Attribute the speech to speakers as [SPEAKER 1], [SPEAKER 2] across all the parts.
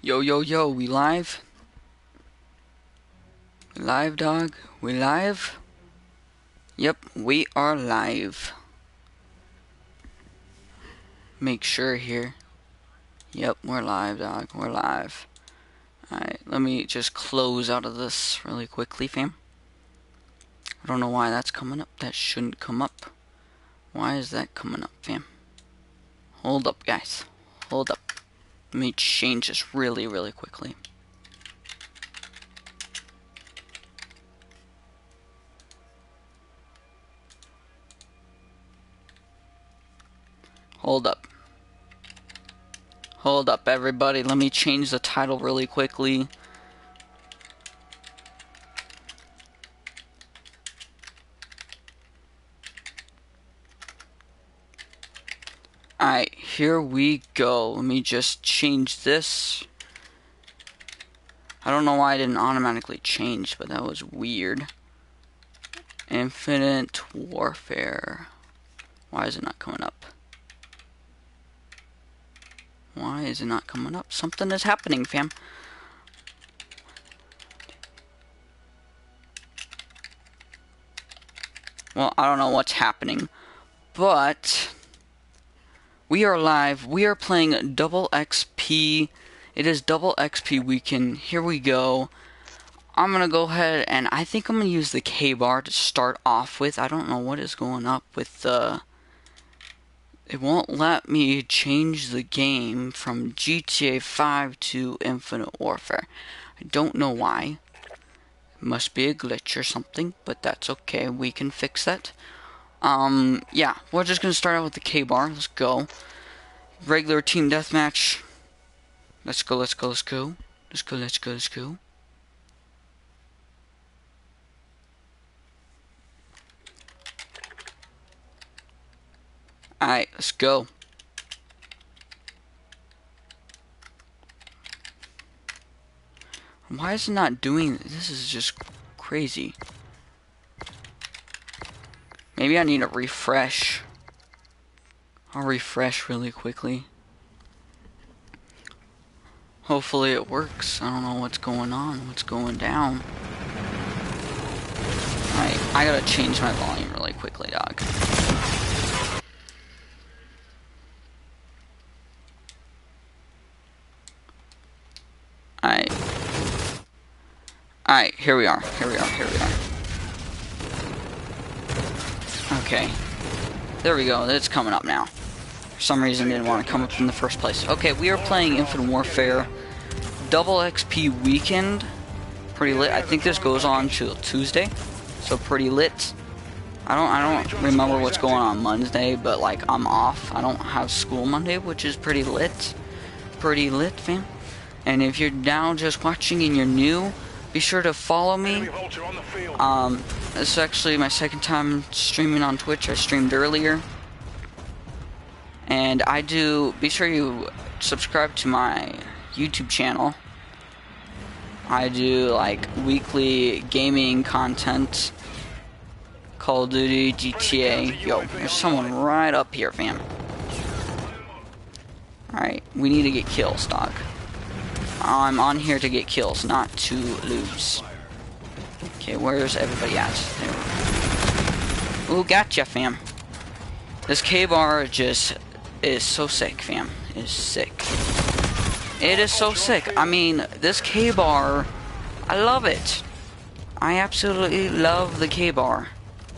[SPEAKER 1] Yo, yo, yo, we live? We live, dog? We live? Yep, we are live. Make sure here. Yep, we're live, dog. We're live. Alright, let me just close out of this really quickly, fam. I don't know why that's coming up. That shouldn't come up. Why is that coming up, fam? Hold up, guys. Hold up. Let me change this really, really quickly. Hold up. Hold up, everybody. Let me change the title really quickly. Alright, here we go. Let me just change this. I don't know why I didn't automatically change, but that was weird. Infinite Warfare. Why is it not coming up? Why is it not coming up? Something is happening, fam. Well, I don't know what's happening, but we are live. We are playing double XP. It is double XP weekend. Here we go. I'm gonna go ahead and I think I'm gonna use the K bar to start off with. I don't know what is going up with the. It won't let me change the game from GTA 5 to Infinite Warfare. I don't know why. It must be a glitch or something, but that's okay. We can fix that. Yeah, we're just gonna start out with the K bar. Let's go. Regular team deathmatch. Let's go, let's go, let's go. Let's go, let's go, let's go. Alright, let's go. Why is it not doing this? Is just crazy. Maybe I need a refresh. I'll refresh really quickly. Hopefully it works. I don't know what's going on, what's going down. Alright, I gotta change my volume really quickly, dog. Alright. Alright, here we are. Here we are. Here we are. Okay. There we go. It's coming up now. For some reason, it didn't want to come up in the first place. Okay, we are playing Infinite Warfare. Double XP weekend. Pretty lit. I think this goes on till Tuesday. So pretty lit. I don't remember what's going on Monday, but like I'm off. I don't have school Monday, which is pretty lit. Pretty lit, fam. And if you're now just watching and you're new, be sure to follow me. This is actually my second time streaming on Twitch. I streamed earlier. And be sure you subscribe to my YouTube channel. I do like weekly gaming content. Call of Duty, GTA. Yo, there's someone right up here, fam. Alright, we need to get kills, dog. I'm on here to get kills, not to lose. Okay, where's everybody at? There. Ooh, gotcha, fam. This K-bar just is so sick, fam. It's sick. It is so sick. I mean, this K-bar, I love it. I absolutely love the K-bar.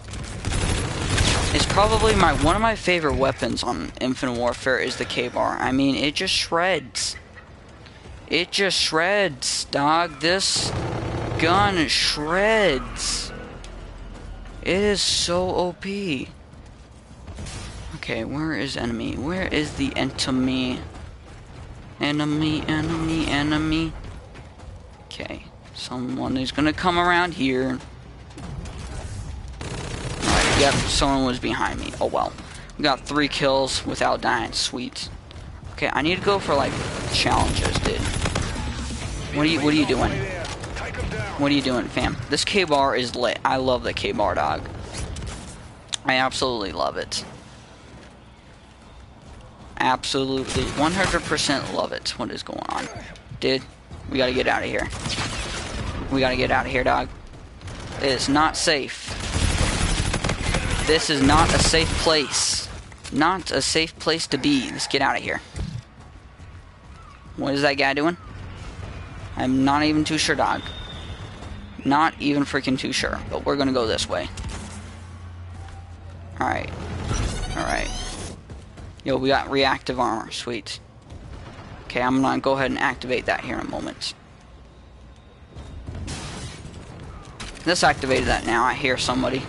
[SPEAKER 1] It's probably one of my favorite weapons on Infinite Warfare is the K-bar. I mean, it just shreds. It just shreds, dog. This gun shreds. It is so OP. Okay, where is enemy? Where is the enemy? Enemy, enemy, enemy. Okay, someone is gonna come around here. Alright, yep, someone was behind me. Oh well. We got 3 kills without dying. Sweet. Okay, I need to go for like challenges, dude. What are you doing? What are you doing, fam? This K-bar is lit. I love the K-bar, dog. I absolutely love it. Absolutely, 100% love it. What is going on? Dude, we gotta get out of here. We gotta get out of here, dog. It is not safe. This is not a safe place. Not a safe place to be. Let's get out of here. What is that guy doing? I'm not even too sure, dog. Not even freaking too sure. But we're gonna go this way. Alright. Alright. Yo, we got reactive armor. Sweet. Okay, I'm gonna go ahead and activate that here in a moment. Let's activate that now. I hear somebody.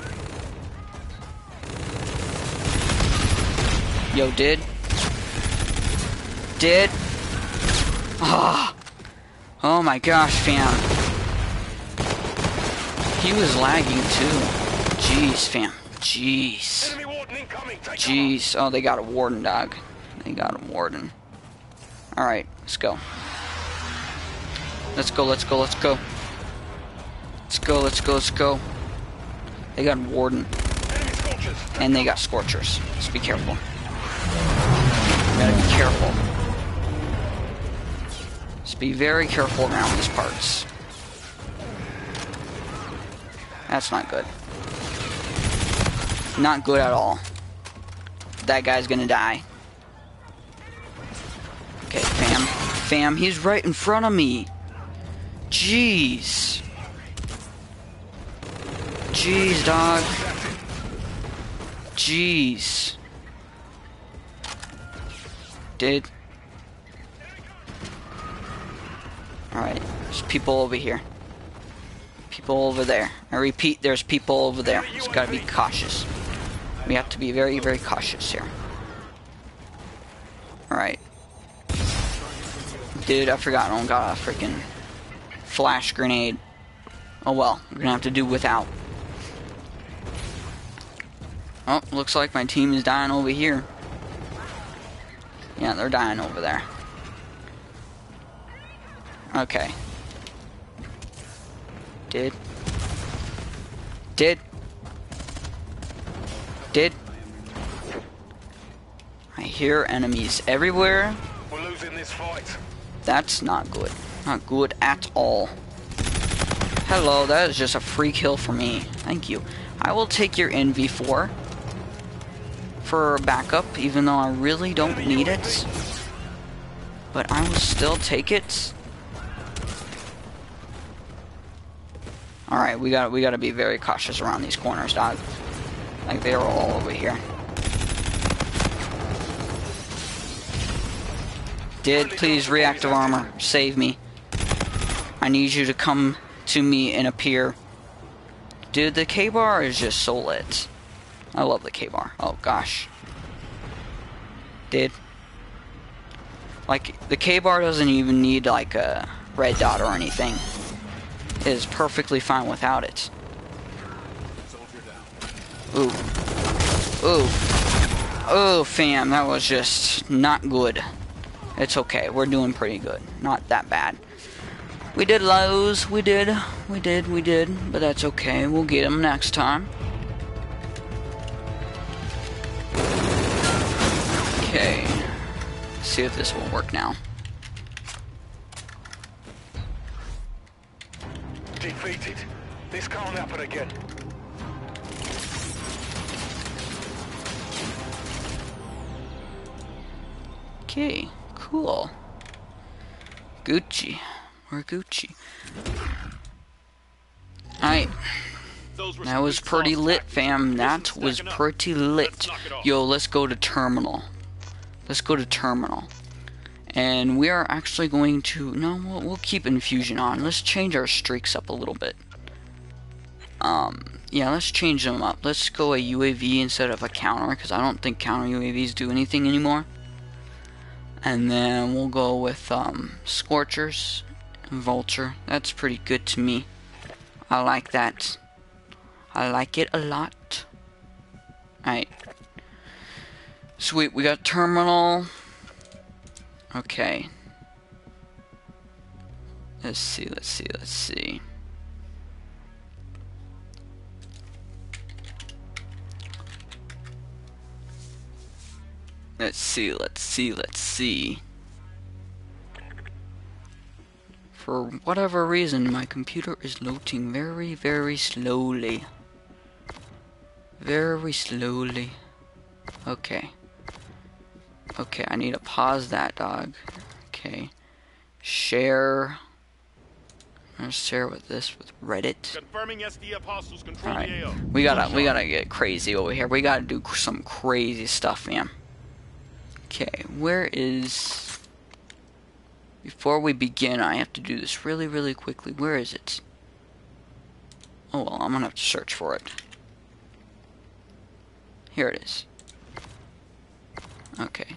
[SPEAKER 1] Yo, did? Ah. Oh my gosh, fam. He was lagging too. Jeez, fam. Jeez. Jeez. Oh, they got a warden, dog. They got a warden. Alright, let's go. Let's go, let's go, let's go. Let's go, let's go, let's go. They got a warden. And they got scorchers. Let's be careful. We gotta be careful. Just be very careful around these parts. That's not good. Not good at all. That guy's gonna die. Okay, fam. Fam, he's right in front of me. Jeez. Jeez, dog. Jeez. Dude. Alright, there's people over here. People over there. I repeat, there's people over there. Just gotta be cautious. We have to be very, very cautious here. Alright. Dude, I forgot I don't got a freaking flash grenade. Oh well, we're gonna have to do without. Oh, looks like my team is dying over here. Yeah, they're dying over there. Okay. Did. I hear enemies everywhere.
[SPEAKER 2] We're losing this fight.
[SPEAKER 1] That's not good. Not good at all. Hello, that is just a free kill for me. Thank you. I will take your NV4 for backup, even though I really don't need it. But I will still take it. Alright, we gotta be very cautious around these corners, dog. Like, they're all over here. Did, please, reactive armor. Save me. I need you to come to me and appear. Dude, the K-bar is just so lit. I love the K-bar. Oh, gosh. Did. Like, the K-bar doesn't even need, like, a red dot or anything. It is perfectly fine without it. Ooh. Ooh. Oh, fam, that was just not good. It's okay. We're doing pretty good. Not that bad. We did lose. We did. But that's okay. We'll get them next time. Okay. Let's see if this will work now.
[SPEAKER 2] Defeated. This can't happen again.
[SPEAKER 1] Okay. Cool. Gucci. We're Gucci. Alright. That was pretty lit, fam. That was pretty lit. Yo, let's go to terminal. Let's go to terminal. And we are actually going to... No, we'll keep infusion on. Let's change our streaks up a little bit. Yeah, let's change them up. Let's go a UAV instead of a counter, because I don't think counter UAVs do anything anymore. And then we'll go with Scorchers and Vulture. That's pretty good to me. I like that. I like it a lot. Alright. Sweet, we got terminal. Okay. Let's see. Let's see. For whatever reason, my computer is loading very, very slowly. Very slowly. Okay. Okay, I need to pause that, dog. Okay. Share. I'm gonna share with Reddit.
[SPEAKER 3] Confirming SDF hostiles control
[SPEAKER 1] Alright.
[SPEAKER 3] the AO.
[SPEAKER 1] We gotta get crazy over here. We gotta do some crazy stuff, man. Okay, where is... Before we begin, I have to do this really, really quickly. Where is it? Oh, well, I'm gonna have to search for it. Here it is. Okay.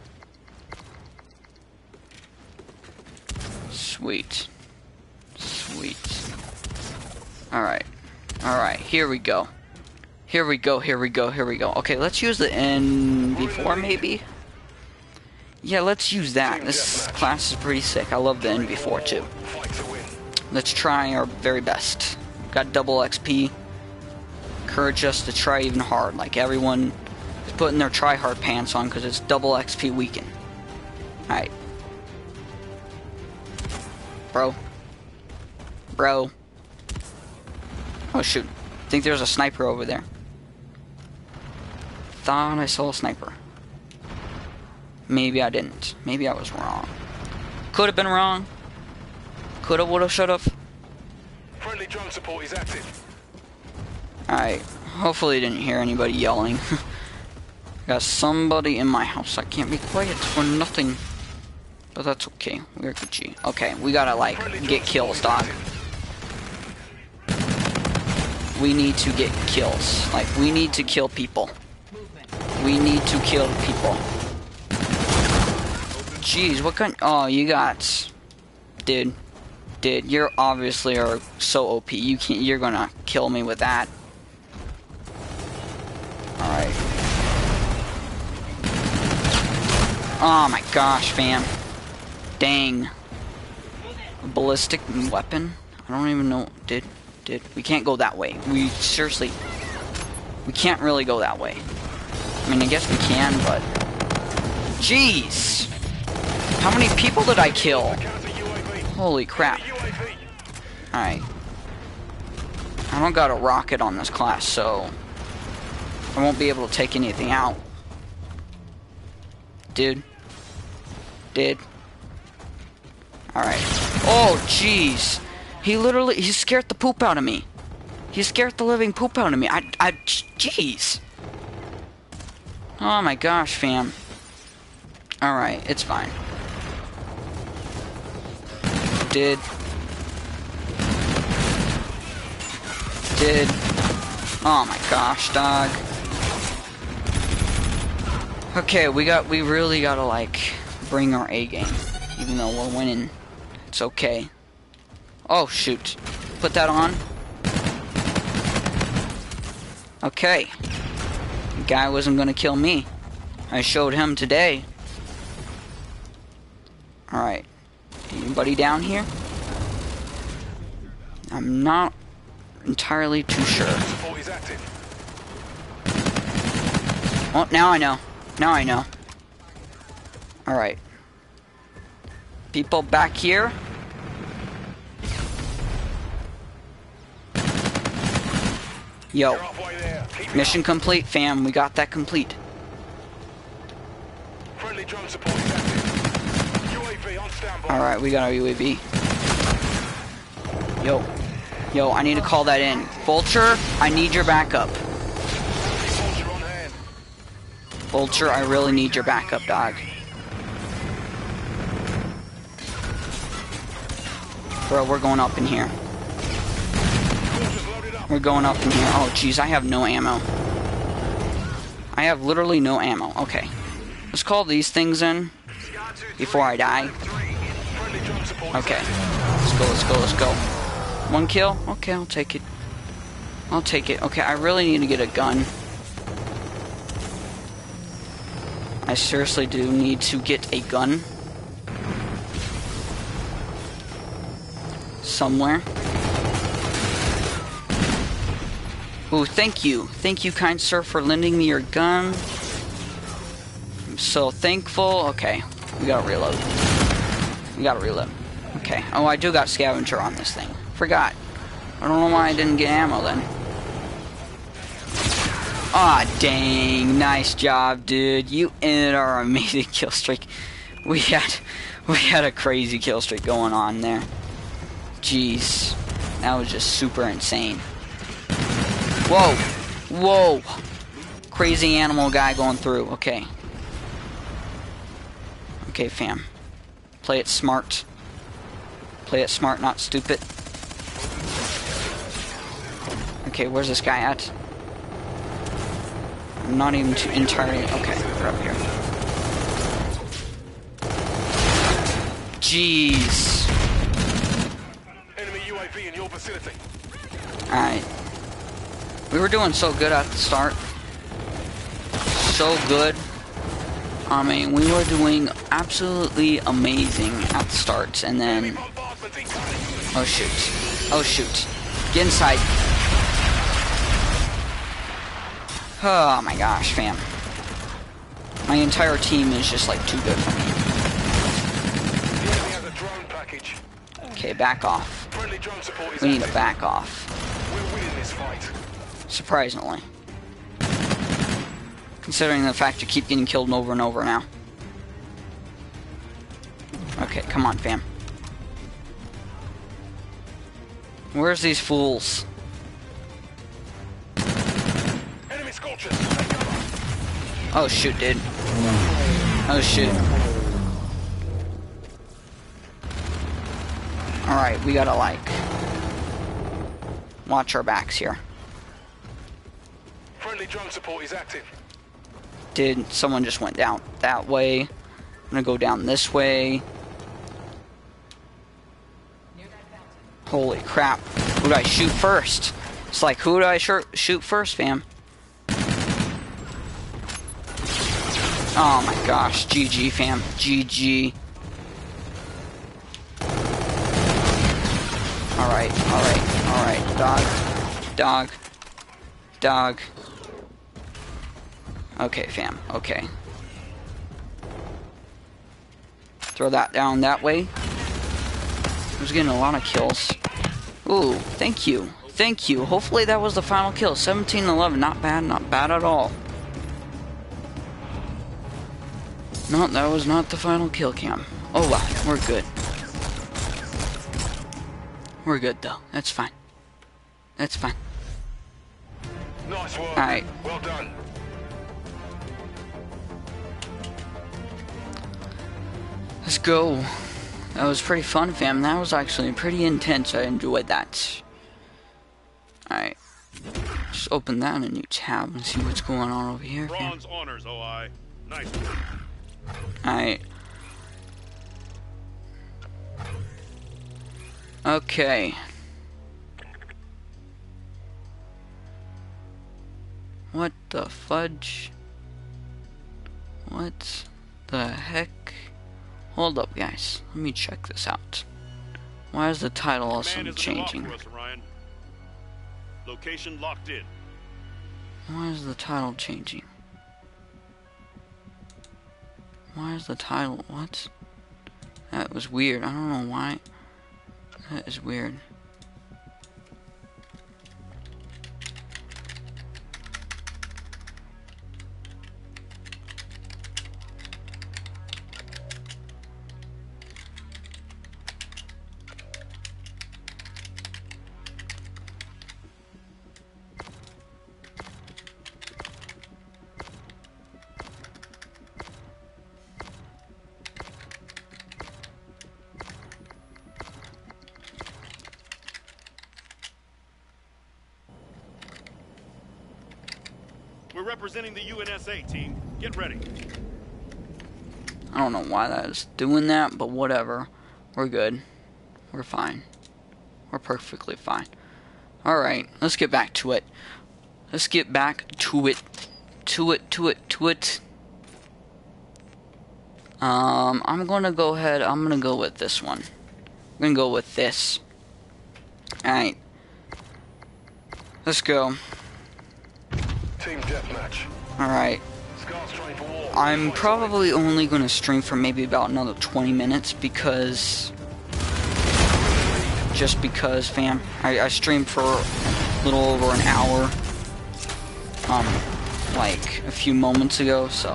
[SPEAKER 1] Sweet. Sweet. Alright. Alright, here we go. Here we go, here we go, here we go. Okay, let's use the NV4 maybe? Yeah, let's use that. This class is pretty sick. I love the NV4 too. Let's try our very best. Got double XP. Encourage us to try even hard. Like everyone is putting their try hard pants on because it's double XP weekend. Alright. Bro. Bro. Oh shoot. I think there's a sniper over there. Thought I saw a sniper. Maybe I didn't. Maybe I was wrong. Could have been wrong. Coulda, woulda, shoulda.
[SPEAKER 2] Friendly drone support is active.
[SPEAKER 1] Alright. Hopefully you didn't hear anybody yelling. Got somebody in my house. I can't be quiet for nothing. But that's okay. We're Gucci. Okay, we gotta, like, get kills, dog. We need to get kills. Like, we need to kill people. We need to kill people. Jeez, what kind... Oh, you got... Dude. Dude, you're obviously are so OP. You can't... You're gonna kill me with that. Alright. Oh my gosh, fam. Dang. A ballistic weapon? I don't even know... Dude. We can't go that way. We seriously... We can't really go that way. I mean, I guess we can, but... Jeez! How many people did I kill? Holy crap. Alright. I don't got a rocket on this class, so... I won't be able to take anything out. Dude. Alright. Oh, jeez. He scared the poop out of me. He scared the living poop out of me. Jeez. Oh my gosh, fam. Alright, it's fine. Oh my gosh, dog. Okay, we really gotta, like, bring our A game. Even though we're winning. It's okay. Oh, shoot. Put that on. Okay. The guy wasn't gonna kill me. I showed him today. Alright. Anybody down here? I'm not entirely too sure. Oh, now I know. Now I know. Alright. People back here. Yo. Mission complete, fam. We got that complete.
[SPEAKER 2] Friendly drone support is active. UAV on standby.
[SPEAKER 1] Alright, we got our UAV. Yo, I need to call that in. Vulture, I need your backup.
[SPEAKER 2] Vulture on hand.
[SPEAKER 1] Vulture, I really need your backup, dog. Bro, we're going up in here. We're going up in here. Oh, jeez, I have no ammo. I have literally no ammo. Okay. Let's call these things in before I die. Okay. Let's go. One kill? Okay, I'll take it. Okay, I really need to get a gun. I seriously do need to get a gun. Somewhere. Ooh, thank you. Thank you, kind sir, for lending me your gun. I'm so thankful. Okay, we gotta reload. Okay. Oh, I do got scavenger on this thing. Forgot. I don't know why I didn't get ammo then. Aw, dang. Nice job, dude. You ended our amazing kill streak. We had a crazy kill streak going on there. Jeez. That was just super insane. Whoa. Whoa. Crazy animal guy going through. Okay. Okay, fam. Play it smart. Play it smart, not stupid. Okay, where's this guy at? I'm not even too entirely... Okay, we're up here. Jeez.
[SPEAKER 2] Enemy UAV in your vicinity.
[SPEAKER 1] Alright. We were doing so good at the start. So good. I mean, we were doing absolutely amazing at the start, and then... Oh shoot. Oh shoot. Get inside. Oh my gosh, fam. My entire team is just like too good for me.
[SPEAKER 2] The enemy has a drone package.
[SPEAKER 1] Okay, back off.
[SPEAKER 2] Friendly drone support is
[SPEAKER 1] We need to
[SPEAKER 2] active.
[SPEAKER 1] back off.
[SPEAKER 2] We're winning this fight.
[SPEAKER 1] Surprisingly. Considering the fact you keep getting killed over and over now. Okay, come on, fam. Where's these fools?
[SPEAKER 2] Enemy scorchers. Take cover.
[SPEAKER 1] Oh shoot, dude. Oh shoot. Alright, we gotta like... watch our backs here.
[SPEAKER 2] Friendly drone support is active.
[SPEAKER 1] Dude, someone just went down that way. I'm gonna go down this way. Holy crap. Who do I shoot first? It's like, who do I shoot first, fam? Oh my gosh. GG, fam. GG. Alright, alright, alright. Dog. Dog. Dog. Okay, fam. Okay. Throw that down that way. I was getting a lot of kills. Ooh, thank you. Thank you. Hopefully that was the final kill. 17-11. Not bad. Not bad at all. No, that was not the final kill cam. Oh well, we're good. We're good though. That's fine. That's fine.
[SPEAKER 2] Nice work.
[SPEAKER 1] Alright.
[SPEAKER 2] Well done.
[SPEAKER 1] Let's go. That was pretty fun, fam. That was actually pretty intense. I enjoyed that. Alright. Just open that in a new tab and see what's going on over here, fam.
[SPEAKER 3] Bronze honors, OI. Nice.
[SPEAKER 1] Alright. Okay. What the fudge? What the heck? Hold up, guys. Let me check this out. Why is the title also
[SPEAKER 3] Command is
[SPEAKER 1] changing?
[SPEAKER 3] for us, Orion. Location locked in.
[SPEAKER 1] Why is the title changing? Why is the title... What? That was weird. I don't know why. That is weird.
[SPEAKER 3] We're representing the UNSA team. Get ready.
[SPEAKER 1] I don't know why that is doing that, but whatever. We're good. We're fine. We're perfectly fine. Alright, let's get back to it. Let's get back to it. To it. I'm gonna go ahead, I'm gonna go with this one. I'm gonna go with this. Alright. Let's go.
[SPEAKER 2] Team deathmatch.
[SPEAKER 1] Alright.
[SPEAKER 2] Scars train for war.
[SPEAKER 1] I'm probably only gonna stream for maybe about another 20 minutes because just because, fam. I streamed for a little over an hour, like a few moments ago, so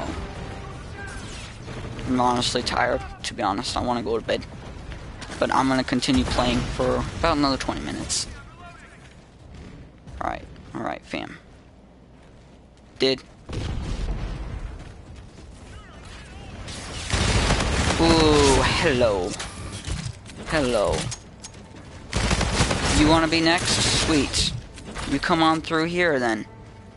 [SPEAKER 1] I'm honestly tired, to be honest. I want to go to bed. But I'm going to continue playing for about another 20 minutes. Alright, fam. Did. Ooh, hello. Hello. You want to be next? Sweet. You come on through here, then.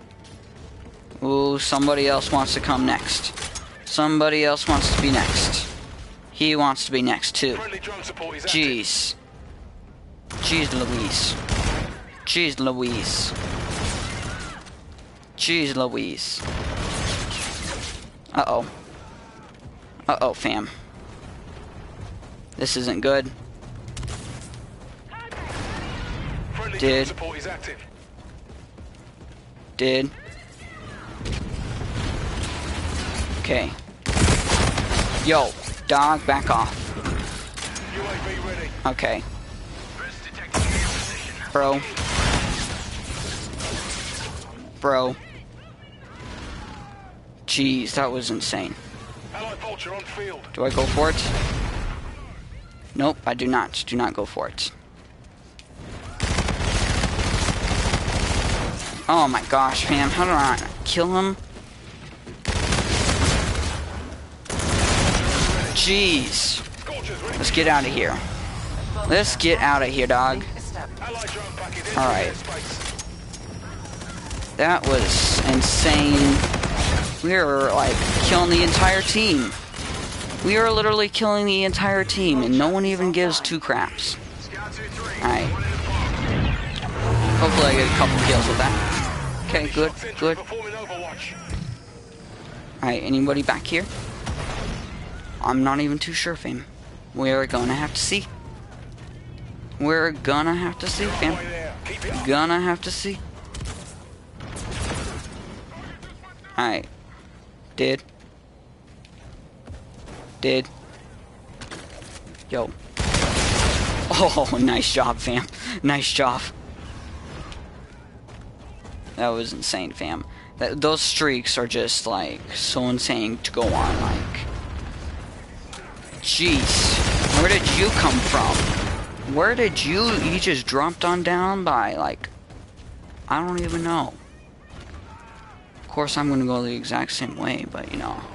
[SPEAKER 1] Ooh, somebody else wants to come next. Somebody else wants to be next. He wants to be next, too. Jeez. Jeez Louise. Jeez Louise. Jeez Louise. Uh-oh. Uh-oh, fam. This isn't good. Did. Okay. Yo, dog, back off. Okay. Bro. Bro. Jeez, that was insane. Do I go for it? Nope, I do not. Do not go for it. Oh my gosh, fam. How do I kill him? Jeez. Let's get out of here. Let's get out of here, dog. Alright. That was insane. We were, like, killing the entire team. We are literally killing the entire team, and no one even gives two craps. Alright. Hopefully I get a couple kills with that. Okay, good, good. Alright, anybody back here? I'm not even too sure, fam. We're gonna have to see. We're gonna have to see, fam. Gonna have to see. Alright. Did. Yo. Oh, nice job, fam. Nice job. That was insane, fam. Those streaks are just, like, so insane to go on, like. Jeez. Where did you come from? Where did you just dropped on down by, like, I don't even know. Of course, I'm gonna go the exact same way, but, you know.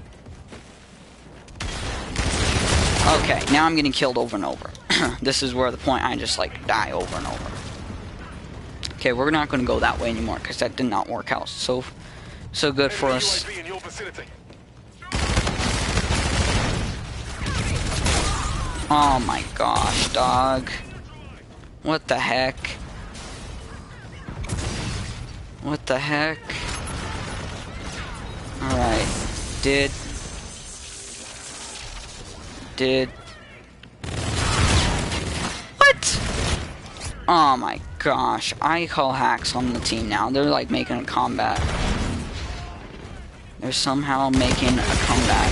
[SPEAKER 1] Okay, now I'm getting killed over and over. This is where the point I just, like, die over and over. Okay, we're not gonna go that way anymore, because that did not work out so good for us. Oh my gosh, dog. What the heck? What the heck? Alright. Did. What? Oh my gosh. I call hacks on the team now. They're like making a comeback. They're somehow making a comeback.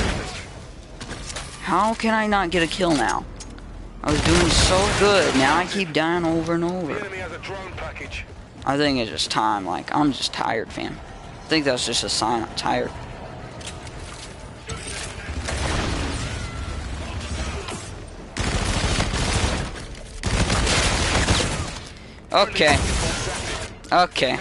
[SPEAKER 1] How can I not get a kill now? I was doing so good. Now I keep dying over and over. I think it's just time. Like, I'm just tired, fam. I think that's just a sign I'm tired. Okay. Okay.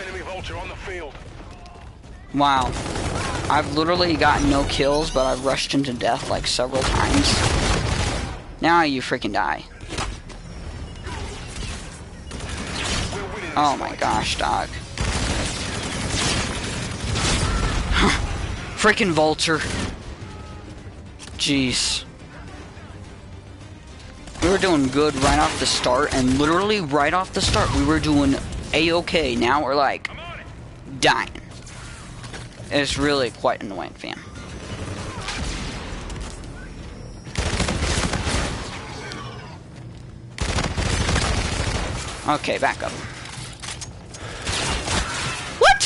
[SPEAKER 1] Wow. I've literally gotten no kills, but I've rushed him to death like several times. Now you freaking die. Oh my gosh, dog. Freaking vulture. Jeez. We were doing good right off the start, and literally right off the start, we were doing A-okay. Now we're like dying. It's really quite annoying, fam. Okay, back up. What?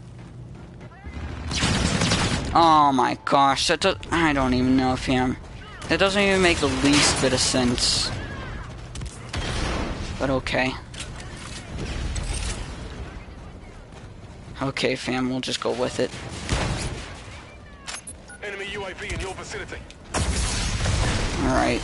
[SPEAKER 1] Oh my gosh, that does, I don't even know, fam. That doesn't even make the least bit of sense. But okay. Okay, fam, we'll just go with it.
[SPEAKER 2] Enemy UAV in your vicinity.
[SPEAKER 1] Alright.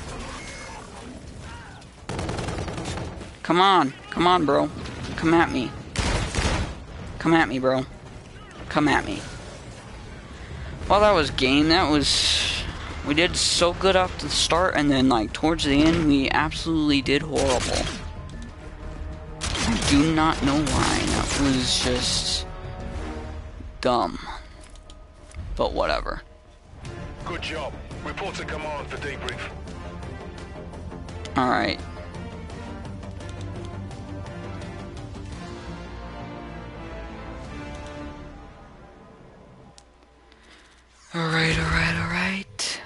[SPEAKER 1] Come on, bro. Come at me. Come at me, bro. Come at me. Well, that was game. We did so good off the start, and then, like, towards the end, we absolutely did horrible. I do not know why. That was just dumb. But whatever.
[SPEAKER 2] Good job. Report to command for debrief.
[SPEAKER 1] Alright. Alright.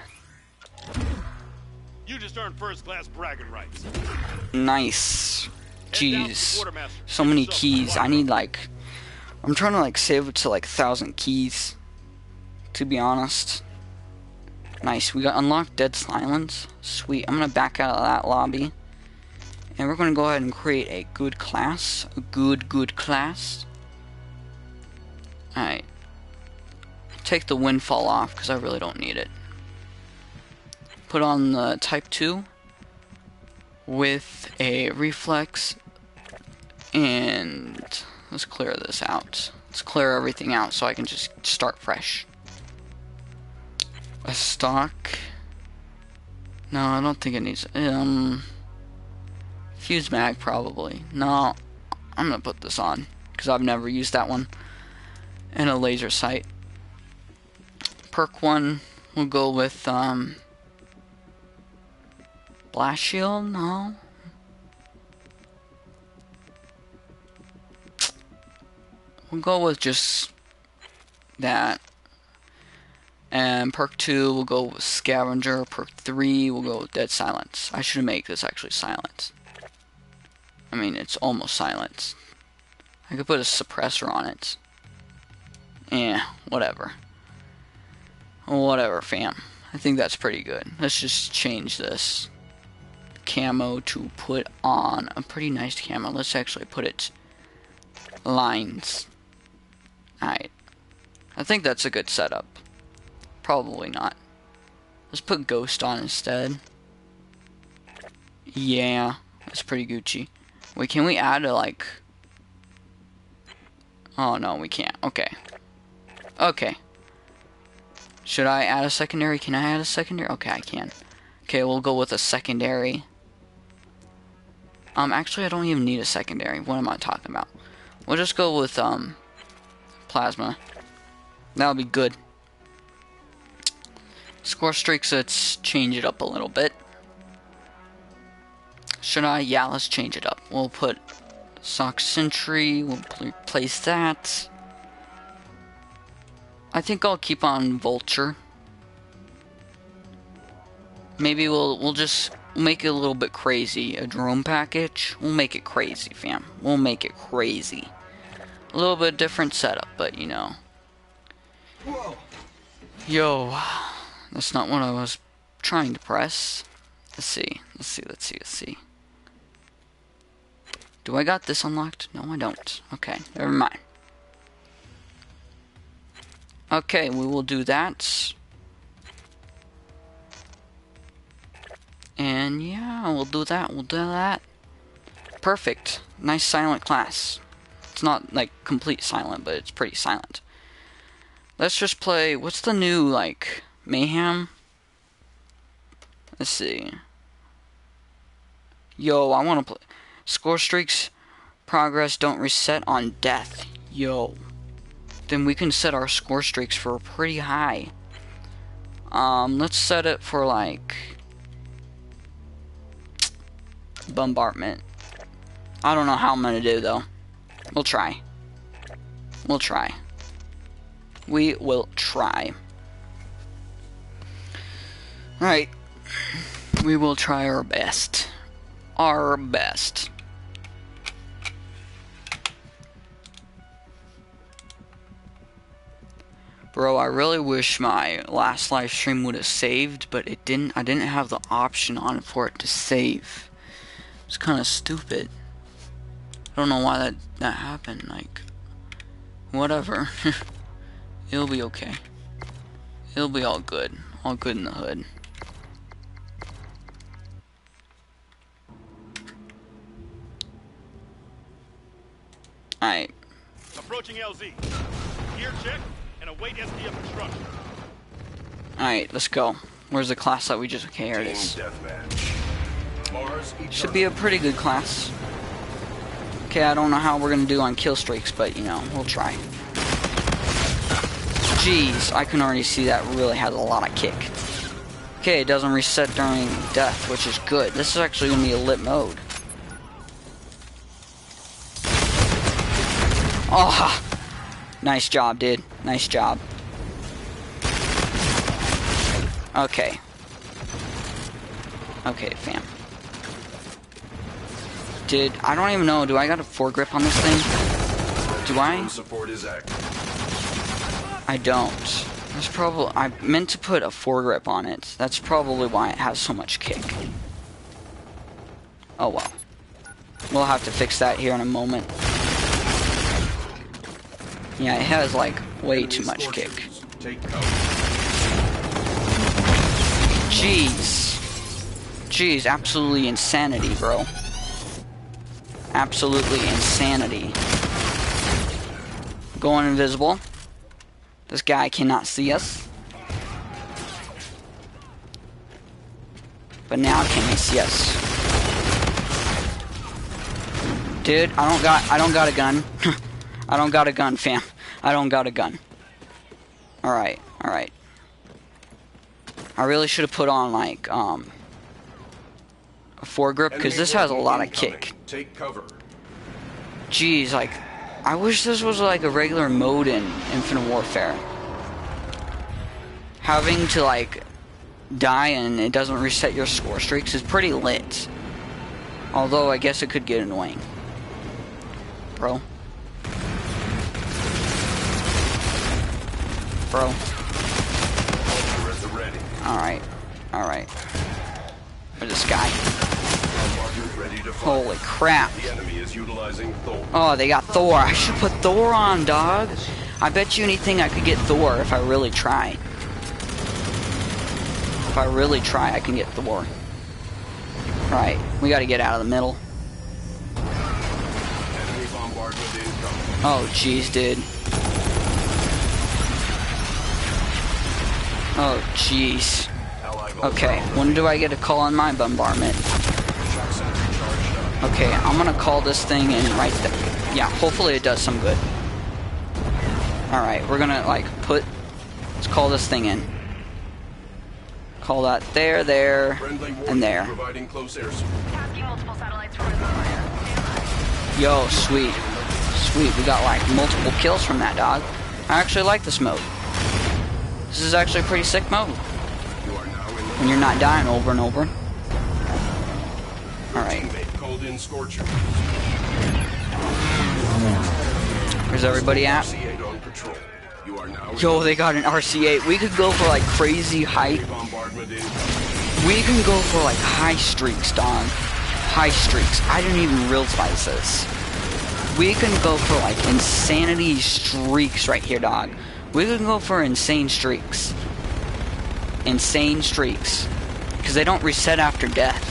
[SPEAKER 3] You just earned first-class bragging rights.
[SPEAKER 1] Nice.
[SPEAKER 3] Head down to
[SPEAKER 1] Jeez.
[SPEAKER 3] quartermaster.
[SPEAKER 1] So many keys. I need, like... I'm trying to, like, save it to, like, 1,000 keys. To be honest. Nice. We got unlocked Dead Silence. Sweet. I'm gonna back out of that lobby. And we're gonna go ahead and create a good class. A good class. Alright. Take the windfall off, because I really don't need it. Put on the Type 2 with a reflex, and let's clear this out. Let's clear everything out so I can just start fresh. A stock. No, I don't think it needs fuse mag probably. No, I'm gonna put this on because I've never used that one. And a laser sight. Perk 1, we'll go with blast shield. No. We'll go with just that. And perk 2, we'll go with scavenger. Perk 3, we'll go with dead silence. I should make this actually silent. I mean, it's almost silent. I could put a suppressor on it. Whatever. Whatever, fam. I think that's pretty good. Let's just change this camo to put on a pretty nice camo. Let's actually put it lines. Alright. I think that's a good setup. Probably not. Let's put ghost on instead. Yeah, that's pretty Gucci. Wait, can we add a, like... Oh, no, we can't. Okay. Okay. Should I add a secondary? Can I add a secondary? Okay, I can. Okay, we'll go with a secondary. Actually, I don't even need a secondary. What am I talking about? We'll just go with, plasma. That'll be good. Score streaks, let's change it up a little bit. Should I? Yeah, let's change it up. We'll put Sock Sentry. We'll replace that. I think I'll keep on Vulture. Maybe we'll just make it a little bit crazy. A drone package. We'll make it crazy, fam. We'll make it crazy. A little bit different setup, but you know.
[SPEAKER 2] Whoa.
[SPEAKER 1] Yo, that's not what I was trying to press. Let's see. Do I got this unlocked? No, I don't. Okay, never mind. Okay, we will do that. And yeah, we'll do that. Perfect. Nice silent class. It's not like complete silent, but it's pretty silent. Let's just play, what's the new, like, Mayhem? Let's see. Yo, I want to play. Score streaks, progress don't reset on death. Yo. Then we can set our score streaks for pretty high. Let's set it for, like, bombardment. I don't know how I'm gonna do, though. We'll try. We will try. Alright. We will try our best. Bro, I really wish my last live stream would have saved, but it didn't. I didn't have the option on for it to save. It's kind of stupid. I don't know why that happened. Like, whatever. It'll be okay. It'll be all good. All good in the hood. Alright.
[SPEAKER 3] Approaching LZ. Gear check and await SDF instruction.
[SPEAKER 1] Alright, let's go. Where's the class that we just... Okay, here it is. Should be a pretty good class. Okay, I don't know how we're gonna do on kill streaks, but, you know, we'll try. Jeez, I can already see that really has a lot of kick. Okay, it doesn't reset during death, which is good. This is actually gonna be a lit mode. Oh, nice job, dude. Nice job. Okay. Okay, fam. I don't even know, do I got a foregrip on this thing? Do I? I don't. That's probably, I meant to put a foregrip on it. That's probably why it has so much kick. Oh well. We'll have to fix that here in a moment. Yeah, it has like way too much kick. Jeez. Jeez, absolutely insanity, bro. Absolutely insanity. Going invisible. This guy cannot see us. But now can he see us? Dude, I don't got a gun. I don't got a gun, fam. I don't got a gun. Alright, alright. I really should have put on like a foregrip because this has a lot of kick.
[SPEAKER 4] Take cover.
[SPEAKER 1] Jeez, like I wish this was like a regular mode in Infinite Warfare. Having to like die and it doesn't reset your score streaks is pretty lit. Although I guess it could get annoying. Bro. Bro. Alright. Alright. Where's this guy? Holy crap. Oh, they got Thor. I should put Thor on, dog. I bet you anything I could get Thor if I really try. If I really try, I can get Thor. Right. We gotta get out of the middle. Oh, jeez, dude. Oh, jeez. Okay, when do I get a call on my bombardment? Okay, I'm gonna call this thing in right there. Yeah, hopefully it does some good. Alright, we're gonna, like, let's call this thing in. Call that there, and there. Yo, sweet. Sweet, we got, like, multiple kills from that, dog. I actually like this mode. This is actually a pretty sick mode. When you're not dying over and over. Alright. Where's everybody at? Yo, they got an RC8. We could go for like crazy height. We can go for like high streaks, dog. High streaks. I didn't even realize this. We can go for like insanity streaks right here, dog. We can go for insane streaks. Insane streaks. Because they don't reset after death.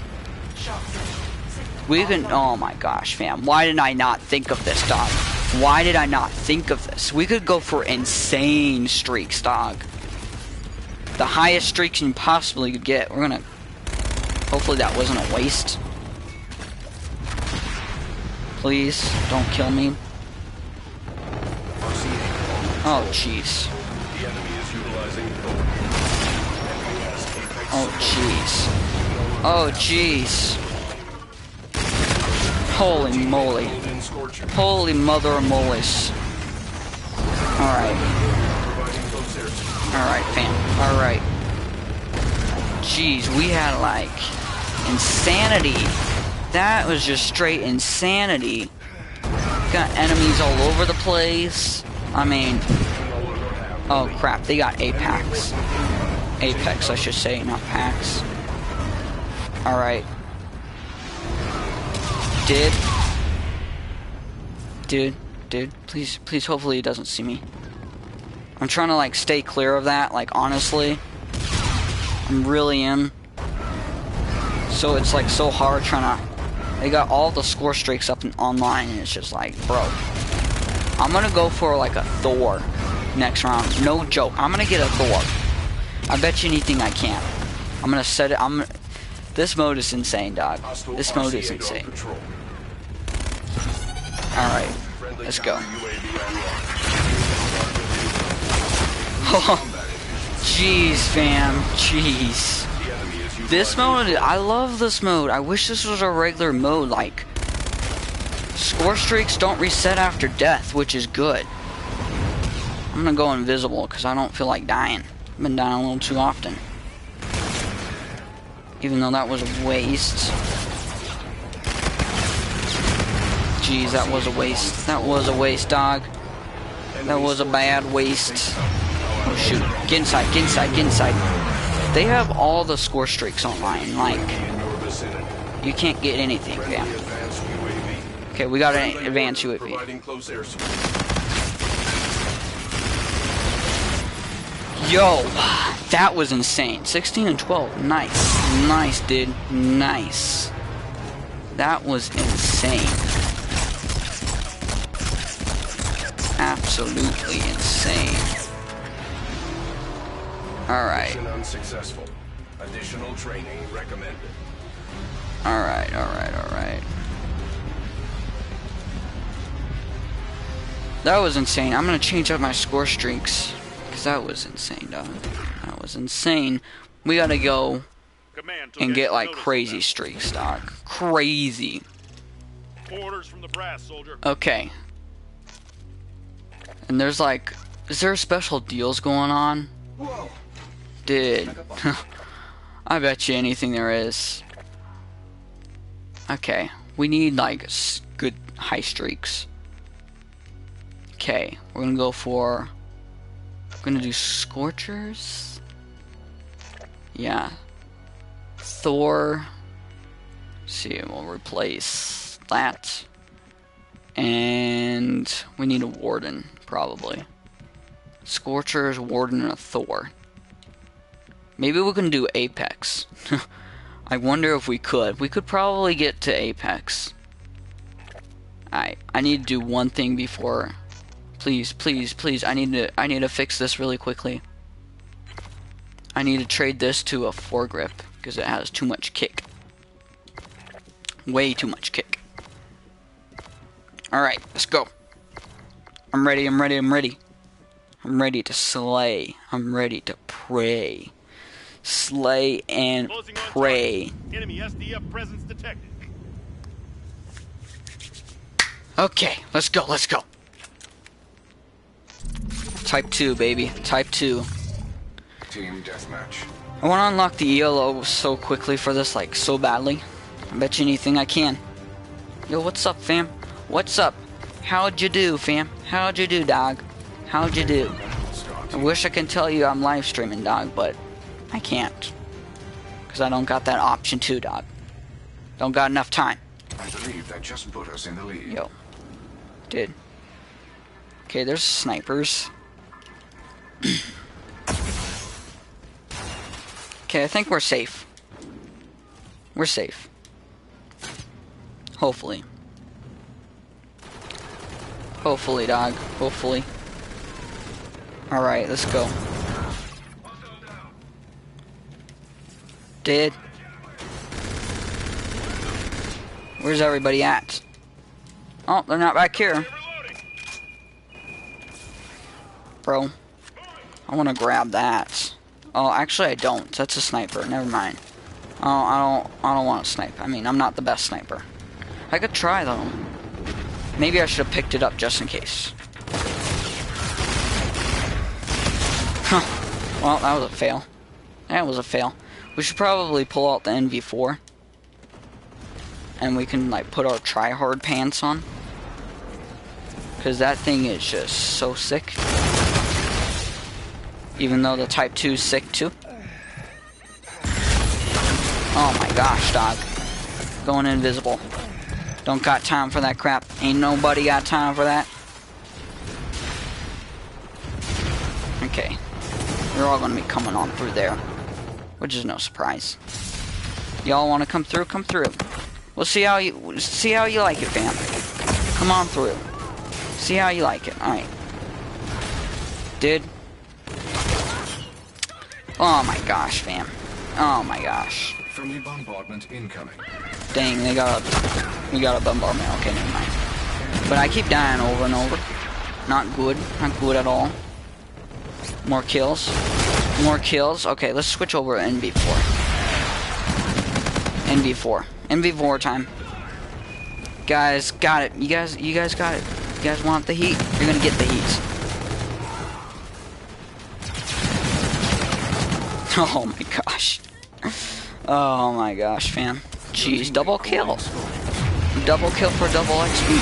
[SPEAKER 1] We can... Oh my gosh, fam. Why did I not think of this, dog? Why did I not think of this? We could go for insane streaks, dog. The highest streaks you possibly could get. We're gonna... Hopefully that wasn't a waste. Please, don't kill me. Oh, jeez. Oh, jeez. Oh, jeez. Holy moly. Holy mother of moles. Alright. Alright, fam. Alright. Jeez, we had like insanity. That was just straight insanity. Got enemies all over the place. I mean... Oh crap, they got Apex. Apex, I should say, not packs. Alright. Dude, please, hopefully he doesn't see me. I'm trying to, like, stay clear of that, like, honestly. I'm really am. So it's, like, so hard trying to... They got all the score streaks up and online, and it's just like, bro. I'm gonna go for, like, a Thor next round. No joke. I'm gonna get a Thor. I bet you anything I can. I'm gonna set it... This mode is insane, dog. This mode is insane. Alright. Let's go. Oh, jeez, fam. Jeez. This mode, I love this mode. I wish this was a regular mode. Like, score streaks don't reset after death, which is good. I'm gonna go invisible because I don't feel like dying. I've been dying a little too often. Even though that was a waste. Jeez, that was a waste. That was a waste, dog. That was a bad waste. Oh shoot. Get inside, get inside, get inside. They have all the score streaks online. Like, you can't get anything, fam. Okay, we got an advanced UAV. Yo, that was insane. 16 and 12. Nice. Nice, dude. Nice. That was insane. Absolutely insane. Alright.
[SPEAKER 2] Unsuccessful. Additional training recommended.
[SPEAKER 1] Alright. That was insane. I'm gonna change up my score streaks. Because that was insane, dog. That was insane. We gotta go and get like crazy streaks, dog. Crazy.
[SPEAKER 3] Orders from the brass, soldier.
[SPEAKER 1] Okay. And there's like, is there special deals going on? Dude. I bet you anything there is. Okay. We need like good high streaks. Okay. We're gonna go for... We're gonna do Scorchers. Yeah. Thor. Let's see, we'll replace that. And we need a Warden, probably. Scorchers, Warden, and a Thor. Maybe we can do Apex. I wonder if we could. We could probably get to Apex. I need to do one thing before. Please. I need to fix this really quickly. I need to trade this to a foregrip because it has too much kick. Way too much kick. Alright, let's go. I'm ready. I'm ready to slay. I'm ready to pray. Slay and pray.
[SPEAKER 3] Enemy SDF presence detected.
[SPEAKER 1] Okay, let's go. Type 2, baby. Type 2.
[SPEAKER 2] Team deathmatch.
[SPEAKER 1] I want to unlock the ELO so quickly for this, like, so badly. I bet you anything I can. Yo, what's up, fam? What's up? How'd you do, fam? How'd you do, dog? How'd you do? I wish I could tell you I'm live streaming, dog, but I can't. Because I don't got that option too, dog. Don't got enough time.
[SPEAKER 2] I believe that just put us in the lead.
[SPEAKER 1] Yo. Did. Okay, there's snipers. Okay, I think we're safe. We're safe. Hopefully. Hopefully, dog. Hopefully. Alright, let's go. Dead. Where's everybody at? Oh, they're not back here. Bro. I want to grab that. Oh, actually I don't. That's a sniper. Never mind. Oh, I don't want to snipe. I mean, I'm not the best sniper. I could try though. Maybe I should have picked it up just in case. Huh. Well, that was a fail. That was a fail. We should probably pull out the NV4. And we can, like, put our try-hard pants on. Because that thing is just so sick. Even though the Type 2 is sick too. Oh my gosh, dog. Going invisible. Don't got time for that crap. Ain't nobody got time for that. Okay. You're all gonna be coming on through there. Which is no surprise. Y'all wanna come through? Come through. We'll see how you like it, fam. Come on through. See how you like it. Alright. Dude. Oh my gosh, fam. Oh my gosh.
[SPEAKER 4] Friendly bombardment incoming.
[SPEAKER 1] Dang, we got a bombardment. Okay, never mind. But I keep dying over and over. Not good. Not good at all. More kills. More kills. Okay, let's switch over to NV4. NV4. NV4 time. Guys, got it. You guys got it. You guys want the heat? You're gonna get the heat. Oh my gosh. Oh my gosh, fam. Jeez, double kill. Double kill for double XP.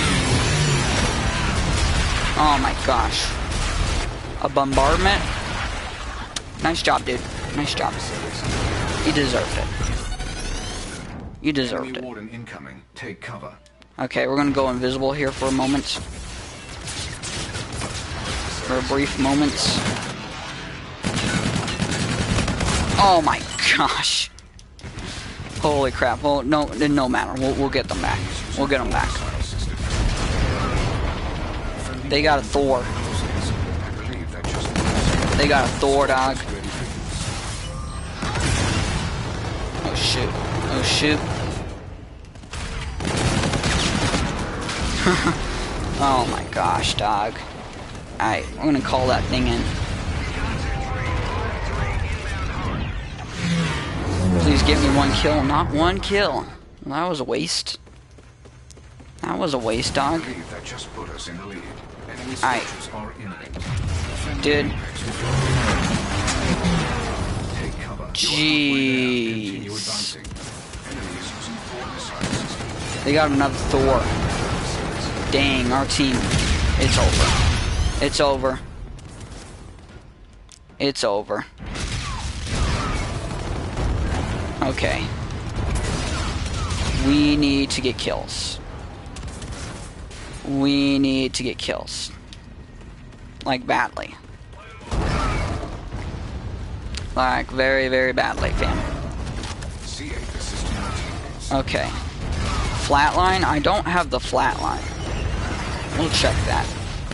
[SPEAKER 1] Oh my gosh. A bombardment. Nice job, dude. Nice job. You deserved it. You deserved it.
[SPEAKER 4] Warden incoming. Take cover.
[SPEAKER 1] Okay, we're gonna go invisible here for a moment. For a brief moment. Oh my gosh. Holy crap. Well, no matter. We'll get them back. We'll get them back. They got a Thor. They got a Thor, dog. Oh shoot. Oh shoot. Oh my gosh, dog. Alright, we're gonna call that thing in. Please give me one kill. Not one kill. Well, that was a waste. That was a waste, dog. Alright. Dude. Jeez. They got another Thor. Dang, our team. It's over. It's over. It's over. Okay. We need to get kills. We need to get kills. Like, badly. Like, very, very badly, fam. Okay. Flatline? I don't have the flatline. We'll check that.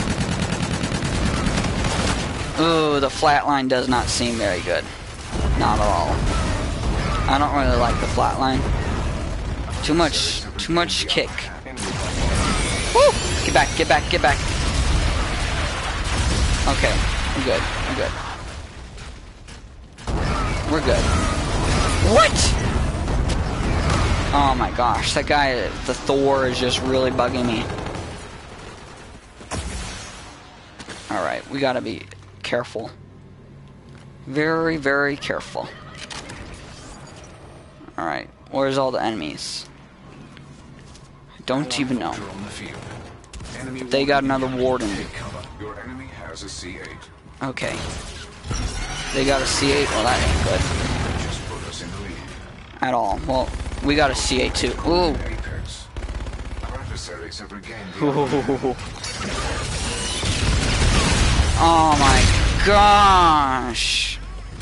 [SPEAKER 1] Ooh, the flatline does not seem very good. Not at all. I don't really like the flatline. Too much kick. Woo! Get back, get back, get back. Okay, we're good, we're good. We're good. What? Oh my gosh, that guy, the Thor, is just really bugging me. Alright, we gotta be careful. Very, very careful. Alright, where's all the enemies? I don't even know. They got another warden. Okay. They got a C8? Well, that ain't good. At all. Well, we got a C8 too. Ooh. Ooh. Oh my gosh.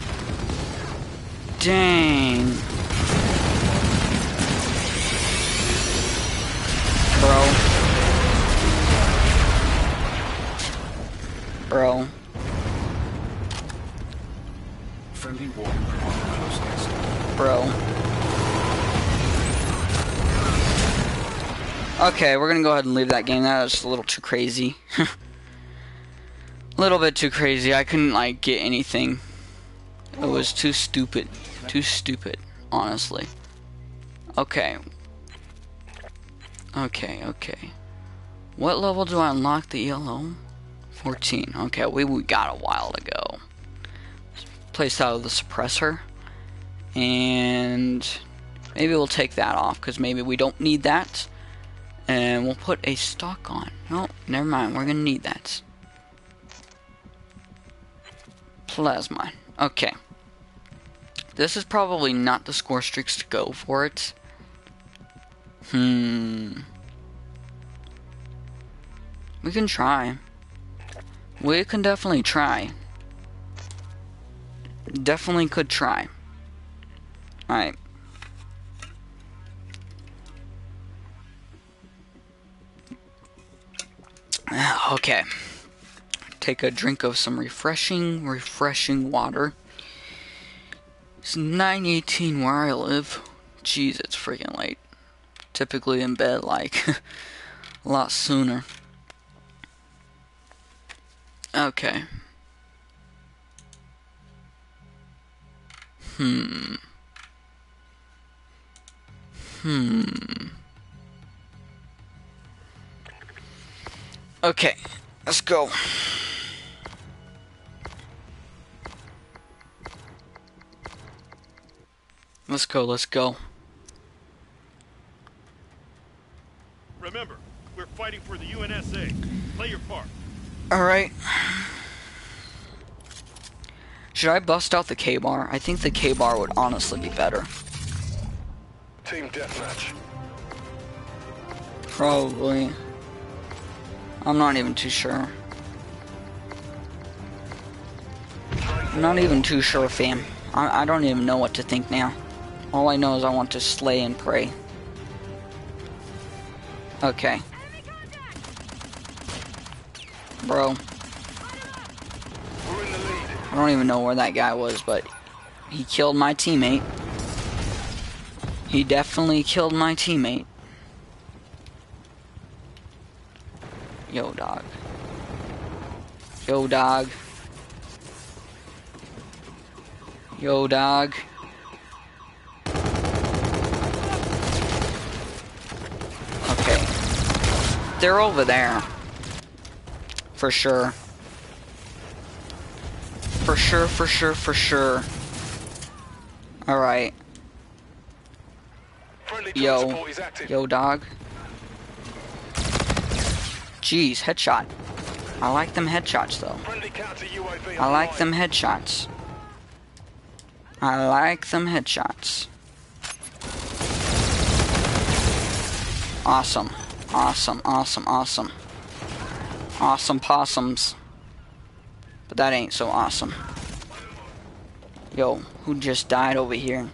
[SPEAKER 1] Dang. Bro. Bro. Okay, we're gonna go ahead and leave that game. That was a little too crazy. A little bit too crazy. I couldn't, like, get anything. It was too stupid. Too stupid, honestly. Okay. Okay, okay. What level do I unlock the ELO? 14. Okay, we got a while to go. Placed out of the suppressor. And maybe we'll take that off, because maybe we don't need that. And we'll put a stock on. No, never mind. We're going to need that. Plasma. Okay. This is probably not the score streaks to go for it. We can try. We can definitely try. Definitely could try. Alright. Okay. Take a drink of some refreshing water. It's 9:18 where I live. Jeez, it's freaking late. Typically in bed like a lot sooner. Okay. Okay, let's go. Let's go.
[SPEAKER 3] Remember, we're fighting for the UNSA. Play your part.
[SPEAKER 1] Alright. Should I bust out the K-bar? I think the K-bar would honestly be better.
[SPEAKER 2] Team deathmatch.
[SPEAKER 1] Probably. I'm not even too sure. I'm not even too sure, fam. I don't even know what to think now. All I know is I want to slay and pray. Okay. Bro.
[SPEAKER 2] We're in the lead.
[SPEAKER 1] I don't even know where that guy was, but he killed my teammate. He definitely killed my teammate. Yo, dog. Yo, dog. Yo, dog. Okay. They're over there. For sure. For sure. Alright.
[SPEAKER 2] Friendly drone support is active.
[SPEAKER 1] Yo, dog. Jeez, headshot. I like them headshots, though.
[SPEAKER 2] Friendly counter UAV
[SPEAKER 1] I like
[SPEAKER 2] online.
[SPEAKER 1] them headshots. I like them headshots. Awesome. Awesome possums. But that ain't so awesome. Yo, who just died over here?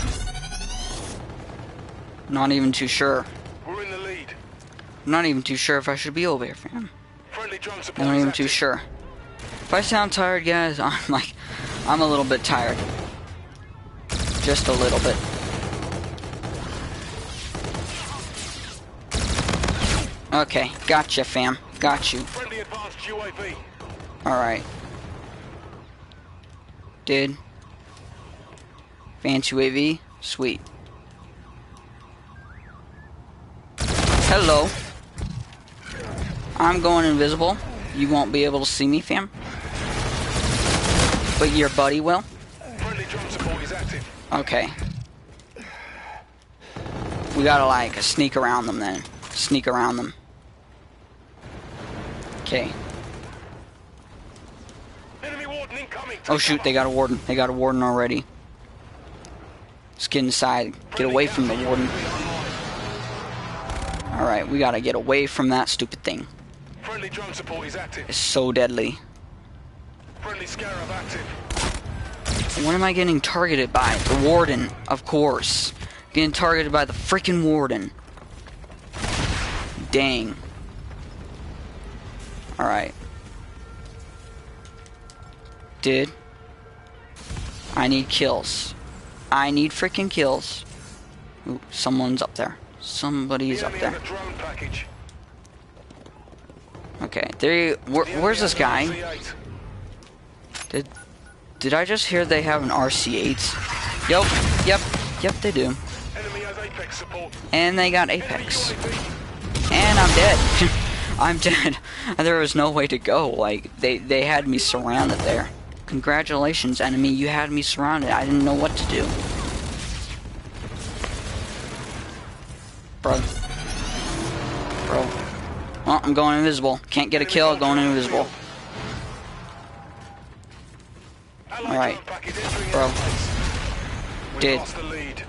[SPEAKER 1] Not even too sure.
[SPEAKER 2] We're in the lead.
[SPEAKER 1] I'm not even too sure if I should be over here, fam.
[SPEAKER 2] Friendly drone
[SPEAKER 1] I'm
[SPEAKER 2] support
[SPEAKER 1] not
[SPEAKER 2] is
[SPEAKER 1] even
[SPEAKER 2] active.
[SPEAKER 1] too sure. If I sound tired, guys, I'm a little bit tired. Just a little bit. Okay, gotcha, fam. Got you.
[SPEAKER 2] Friendly advanced UAV.
[SPEAKER 1] Alright. Did. Advanced UAV. Sweet. Hello. I'm going invisible. You won't be able to see me, fam. But your buddy will.
[SPEAKER 2] Friendly drone support is active.
[SPEAKER 1] Okay. We gotta, like, sneak around them then. Sneak around them. Okay.
[SPEAKER 2] Enemy warden incoming.
[SPEAKER 1] Oh shoot, they got a warden. They got a warden already. Let's get inside. Get away from the warden. Alright, we gotta get away from that stupid thing.
[SPEAKER 2] Friendly drone support is active.
[SPEAKER 1] It's so deadly.
[SPEAKER 2] Friendly scarab active.
[SPEAKER 1] What am I getting targeted by? The warden, of course. Getting targeted by the freaking warden. Dang. Alright. Dude. I need kills. I need freaking kills. Ooh, someone's up there. Somebody's up
[SPEAKER 2] Enemy on
[SPEAKER 1] there.
[SPEAKER 2] the drone package.
[SPEAKER 1] Okay, where's this guy?
[SPEAKER 2] RC-8.
[SPEAKER 1] Did I just hear they have an RC-8? Yep, they do.
[SPEAKER 2] Enemy has Apex support.
[SPEAKER 1] And they got
[SPEAKER 2] Enemy
[SPEAKER 1] Apex.
[SPEAKER 2] UAV.
[SPEAKER 1] And I'm dead. I'm dead. There was no way to go. Like, they had me surrounded there. Congratulations, enemy. You had me surrounded. I didn't know what to do. Bro. Well, I'm going invisible. Can't get a kill going invisible.
[SPEAKER 2] Allied
[SPEAKER 1] Alright.
[SPEAKER 2] drone package entering
[SPEAKER 1] Bro.
[SPEAKER 2] airspace. We
[SPEAKER 1] Did.
[SPEAKER 2] lost the lead.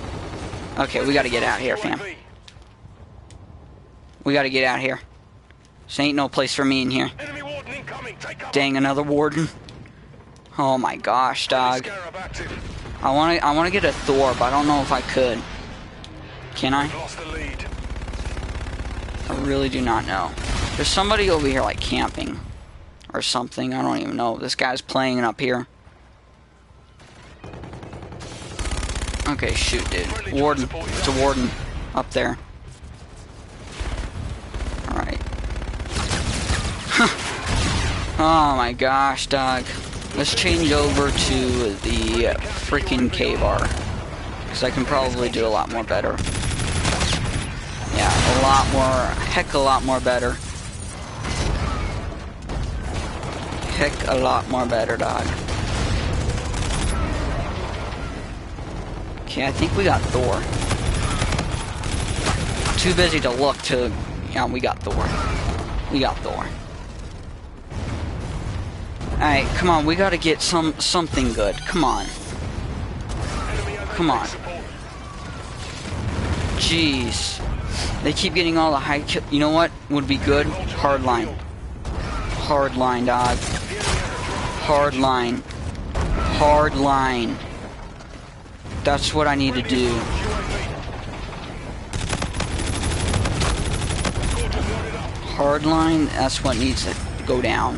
[SPEAKER 1] Okay, we gotta get out of here, fam.
[SPEAKER 2] UAV.
[SPEAKER 1] We gotta get out of here. This ain't no place for me in here.
[SPEAKER 2] Enemy warden incoming. Take cover.
[SPEAKER 1] Dang, another warden. Oh my gosh, dog.
[SPEAKER 2] Scarab active.
[SPEAKER 1] I wanna get a Thor, but I don't know if I could. Can I?
[SPEAKER 2] Lost the lead.
[SPEAKER 1] I really do not know. There's somebody over here like camping or something. I don't even know. This guy's playing up here. Okay, shoot, dude. Warden. It's a warden up there. Alright. Oh my gosh, dog. Let's change over to the freaking K-bar. Because I can probably do a lot more better. Yeah, a lot more, heck a lot more better. Heck a lot more better, dog. Okay, I think we got Thor. Too busy to look to... Yeah, we got Thor. We got Thor. Alright, come on, we gotta get something good. Come on. Come on. Jeez. They keep getting all the high kill. You know what would be good? Hardline. Hardline, dog. Hardline. Hardline. That's what I need to do. Hardline, that's what needs to go down.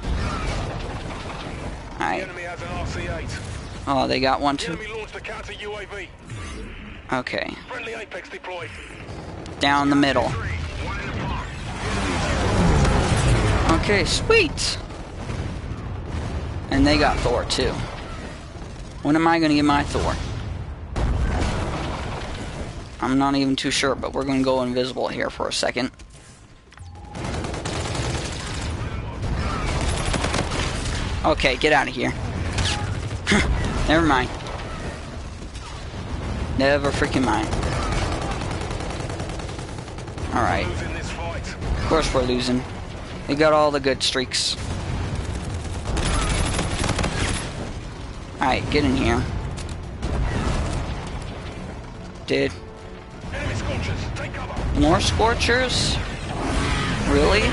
[SPEAKER 1] Alright. Oh, they got one too? Okay. Down the middle. Okay, sweet! And they got Thor too. When am I gonna get my Thor? I'm not even too sure, but we're gonna go invisible here for a second. Okay, get out of here. Never mind. Never freaking mind. Alright. Of course we're losing. We got all the good streaks. Alright, get in here. Dude. More Scorchers? Really?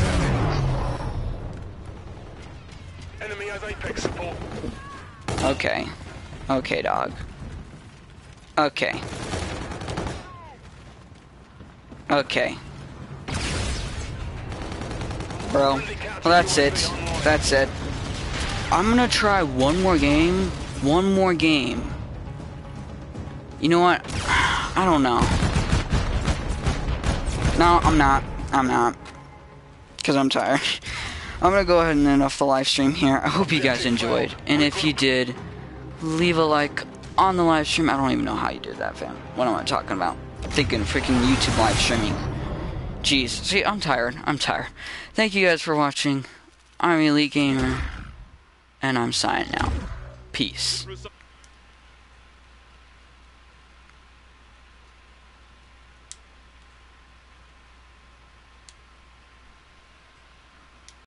[SPEAKER 1] Okay. Okay, dog. Okay. Okay. Bro. Well, that's it. That's it. I'm gonna try one more game. One more game. You know what? I don't know. No, I'm not. I'm not. Because I'm tired. I'm gonna go ahead and end off the live stream here. I hope you guys enjoyed. And if you did, leave a like on the live stream. I don't even know how you did that, fam. What am I talking about? Thinking freaking YouTube live streaming. Jeez. See, I'm tired. I'm tired. Thank you guys for watching. I'm Elite Gamer. And I'm signing out. Peace.